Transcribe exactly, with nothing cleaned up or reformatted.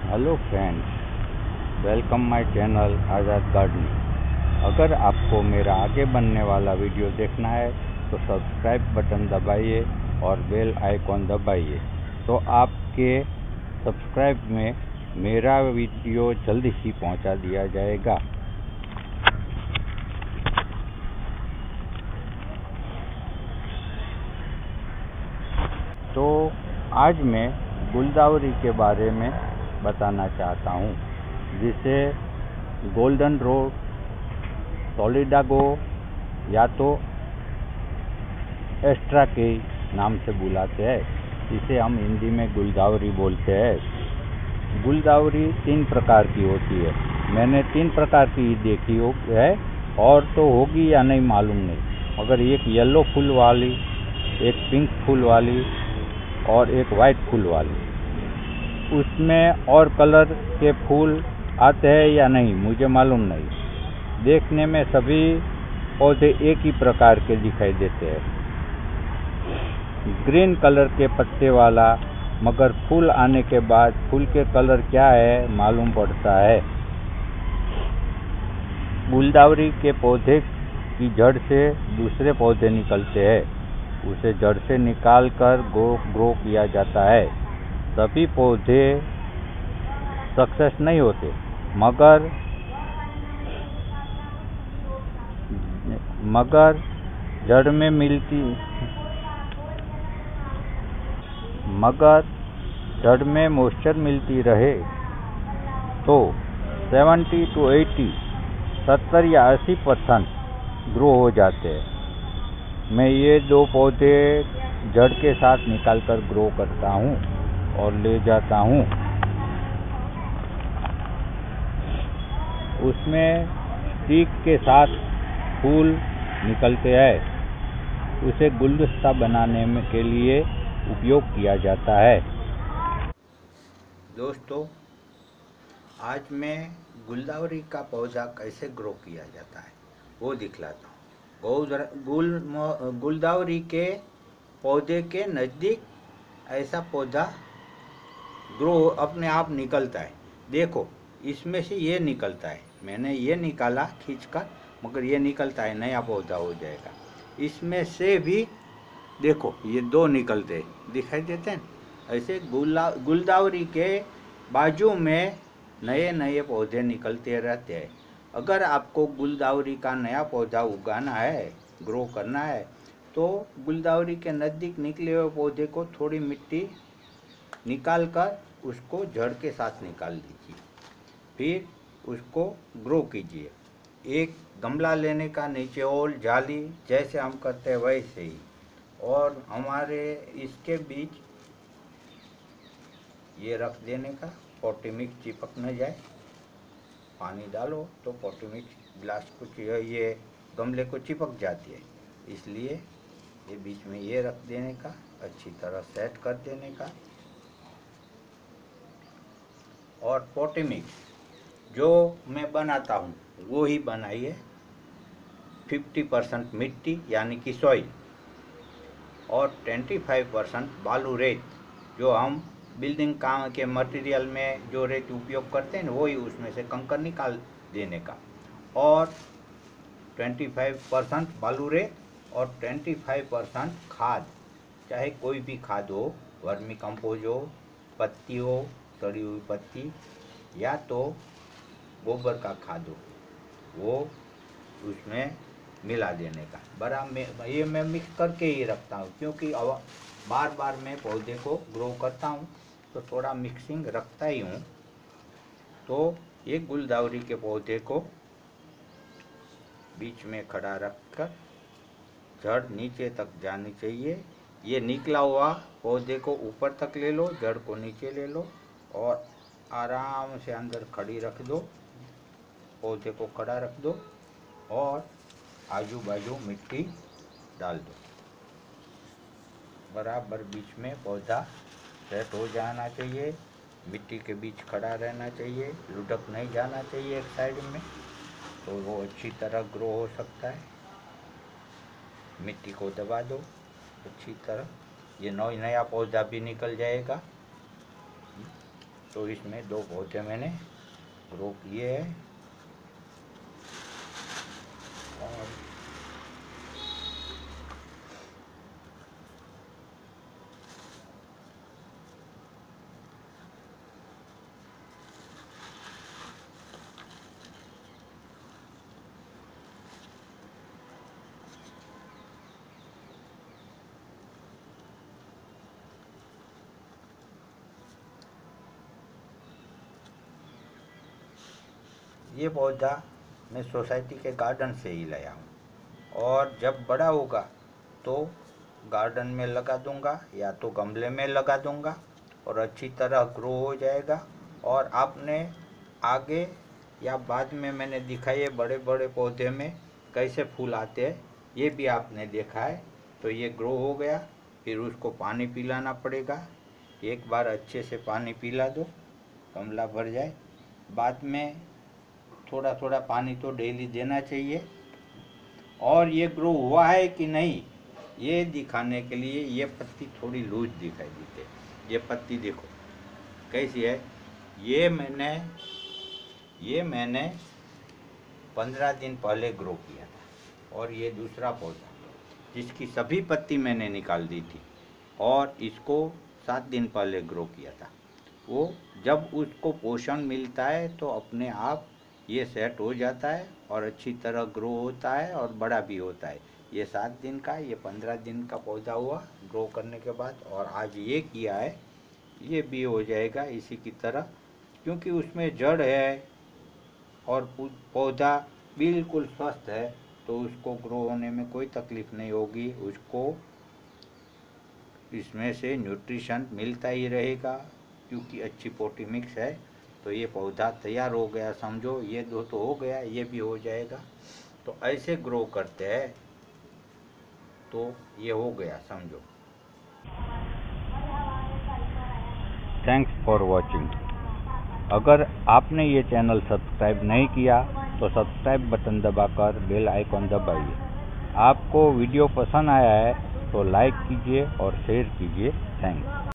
Hello friends, welcome my channel Azad gardening. अगर आपको मेरा आगे बनने वाला वीडियो देखना है तो सब्सक्राइब बटन दबाइए और बेल आइकॉन दबाइए, तो आपके सब्सक्राइब में मेरा वीडियो जल्दी ही पहुंचा दिया जाएगा। तो आज मैं गुलदावरी के बारे में बताना चाहता हूँ, जिसे गोल्डन रोड, सोलिडागो या तो एस्ट्रा के नाम से बुलाते हैं। इसे हम हिंदी में गुलदावरी बोलते हैं। गुलदावरी तीन प्रकार की होती है। मैंने तीन प्रकार की देखी हो है, और तो होगी या नहीं मालूम नहीं, मगर एक येलो फूल वाली, एक पिंक फूल वाली और एक वाइट फूल वाली। उसमें और कलर के फूल आते हैं या नहीं मुझे मालूम नहीं। देखने में सभी पौधे एक ही प्रकार के दिखाई देते हैं, ग्रीन कलर के पत्ते वाला, मगर फूल आने के बाद फूल के कलर क्या है मालूम पड़ता है। गुलदावरी के पौधे की जड़ से दूसरे पौधे निकलते हैं, उसे जड़ से निकाल कर ग्रो ग्रो किया जाता है। सभी पौधे सक्सेस नहीं होते, मगर मगर जड़ में मिलती मगर जड़ में मॉइस्चर मिलती रहे तो सेवेंटी टू अस्सी सत्तर या अस्सी परसेंट ग्रो हो जाते हैं। मैं ये दो पौधे जड़ के साथ निकालकर ग्रो करता हूँ और ले जाता हूँ। उसमें स्टिक के साथ फूल निकलते हैं, उसे गुलदस्ता बनाने में के लिए उपयोग किया जाता है। दोस्तों, आज मैं गुलदावरी का पौधा कैसे ग्रो किया जाता है वो दिखलाता हूँ। गुल गुलदावरी के पौधे के नज़दीक ऐसा पौधा ग्रो अपने आप निकलता है। देखो, इसमें से ये निकलता है, मैंने ये निकाला खींचकर, मगर ये निकलता है, नया पौधा हो जाएगा। इसमें से भी देखो, ये दो निकलते दिखाई देते हैं। ऐसे गुला गुलदावरी के बाजू में नए नए पौधे निकलते रहते हैं। अगर आपको गुलदावरी का नया पौधा उगाना है, ग्रो करना है, तो गुलदावरी के नज़दीक निकले हुए पौधे को थोड़ी मिट्टी निकाल कर उसको जड़ के साथ निकाल दीजिए, फिर उसको ग्रो कीजिए। एक गमला लेने का, नीचे ओल जाली जैसे हम करते हैं वैसे ही, और हमारे इसके बीच ये रख देने का, पॉटी मिक्स चिपक न जाए। पानी डालो तो पॉटी मिक्स ग्लास को, ये गमले को चिपक जाती है, इसलिए ये बीच में ये रख देने का, अच्छी तरह सेट कर देने का। और पॉटी मिक्स जो मैं बनाता हूँ वो ही बनाइए। फिफ्टी परसेंट मिट्टी यानी कि सॉइल और ट्वेंटी फाइव परसेंट बालू रेत, जो हम बिल्डिंग काम के मटेरियल में जो रेत उपयोग करते हैं वही, उसमें से कंकड़ निकाल देने का। और ट्वेंटी फाइव परसेंट बालू रेत और ट्वेंटी फाइव परसेंट खाद, चाहे कोई भी खाद हो, वर्मी कंपोज हो, पत्ती हो, सड़ी हुई पत्ती, या तो गोबर का खाद हो, वो उसमें मिला देने का। बड़ा मैं ये मैं मिक्स करके ही रखता हूँ, क्योंकि बार बार मैं पौधे को ग्रो करता हूँ तो थोड़ा मिक्सिंग रखता ही हूँ। तो एक गुलदावरी के पौधे को बीच में खड़ा रखकर जड़ नीचे तक जानी चाहिए। ये निकला हुआ पौधे को ऊपर तक ले लो, जड़ को नीचे ले लो और आराम से अंदर खड़ी रख दो। पौधे को खड़ा रख दो और आजू बाजू मिट्टी डाल दो। बराबर बीच में पौधा सेट हो जाना चाहिए, मिट्टी के बीच खड़ा रहना चाहिए, लुढ़क नहीं जाना चाहिए एक साइड में, तो वो अच्छी तरह ग्रो हो सकता है। मिट्टी को दबा दो अच्छी तरह, ये नया नया पौधा भी निकल जाएगा। तो इसमें दो पौधे मैंने ग्रो किए हैं। और ये पौधा मैं सोसाइटी के गार्डन से ही लाया हूँ, और जब बड़ा होगा तो गार्डन में लगा दूंगा या तो गमले में लगा दूंगा और अच्छी तरह ग्रो हो जाएगा। और आपने आगे या बाद में मैंने दिखाई है बड़े बड़े पौधे में कैसे फूल आते हैं, ये भी आपने देखा है। तो ये ग्रो हो गया, फिर उसको पानी पिलाना पड़ेगा। एक बार अच्छे से पानी पिला दो, गमला भर जाए। बाद में थोड़ा थोड़ा पानी तो डेली देना चाहिए। और ये ग्रो हुआ है कि नहीं ये दिखाने के लिए ये पत्ती थोड़ी लूज दिखाई देती है। ये पत्ती देखो कैसी है। ये मैंने ये मैंने पंद्रह दिन पहले ग्रो किया था। और ये दूसरा पौधा जिसकी सभी पत्ती मैंने निकाल दी थी और इसको सात दिन पहले ग्रो किया था। वो जब उसको पोषण मिलता है तो अपने आप ये सेट हो जाता है और अच्छी तरह ग्रो होता है और बड़ा भी होता है। ये सात दिन का, ये पंद्रह दिन का पौधा हुआ ग्रो करने के बाद। और आज ये किया है, ये भी हो जाएगा इसी की तरह, क्योंकि उसमें जड़ है और पौधा बिल्कुल स्वस्थ है, तो उसको ग्रो होने में कोई तकलीफ नहीं होगी। उसको इसमें से न्यूट्रिशन मिलता ही रहेगा क्योंकि अच्छी पोटी मिक्स है। तो ये पौधा तैयार हो गया समझो। ये दो तो हो गया, ये भी हो जाएगा। तो ऐसे ग्रो करते हैं तो ये हो गया समझो। Thanks for watching. अगर आपने ये चैनल सब्सक्राइब नहीं किया तो सब्सक्राइब बटन दबाकर बेल आइकॉन दबाइए। आपको वीडियो पसंद आया है तो लाइक कीजिए और शेयर कीजिए। थैंक्स।